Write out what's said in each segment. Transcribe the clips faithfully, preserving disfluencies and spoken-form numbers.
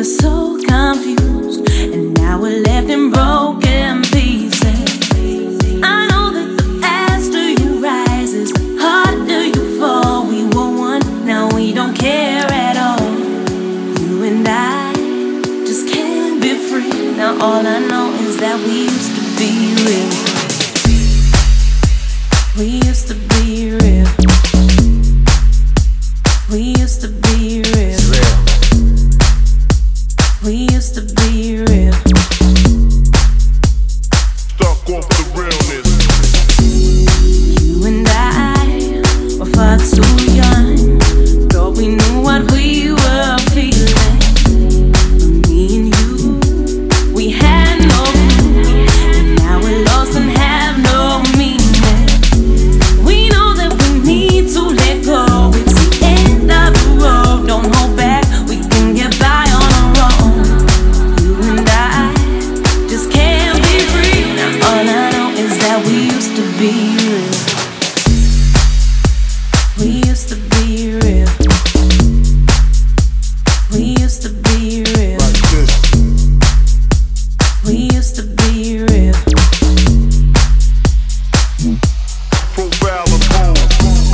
so confused, and now we're left in broken pieces. I know that the faster you rise is the harder you fall. We were one, now we don't care at all. You and I just can't be free. Now all I know is that we used to be real. We used to be real. We used to be real. We used to be real. Stuck off the realness. You and I were far too young. Thought we knew what we were feeling. But me and you, we had no clue. And now we're lost and have no meaning. We know that we need to let go. It's the end of the road. Don't hold back. We can get by on our own. You and I just can't be free. Now all I know is that we used to be real. We used to be real. We used to be real. Like this. We used to be real. Profile and pose.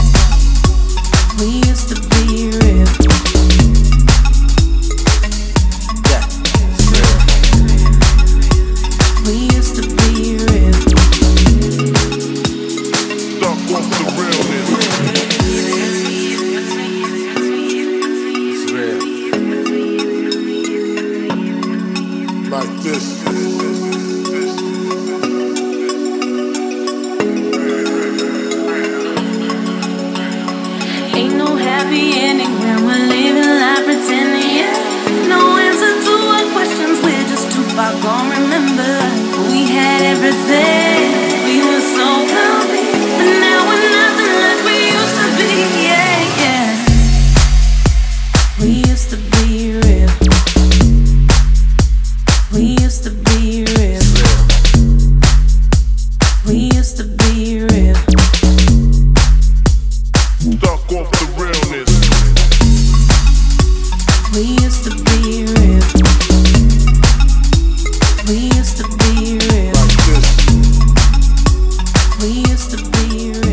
We used to be real. Yeah, it's real. We used to be real. Stuck off the realness. It's real. Like this. Ain't no happy ending when we're living life pretending, yeah. No answer to our questions, we're just too far gone. Remember, we had everything. We were so complete, but now we're nothing like we used to be, yeah, yeah. We used to be real. We used to be real. We used to be real. Stuck off the realness. We used to be real. We used to be real. Like this. We used to be real.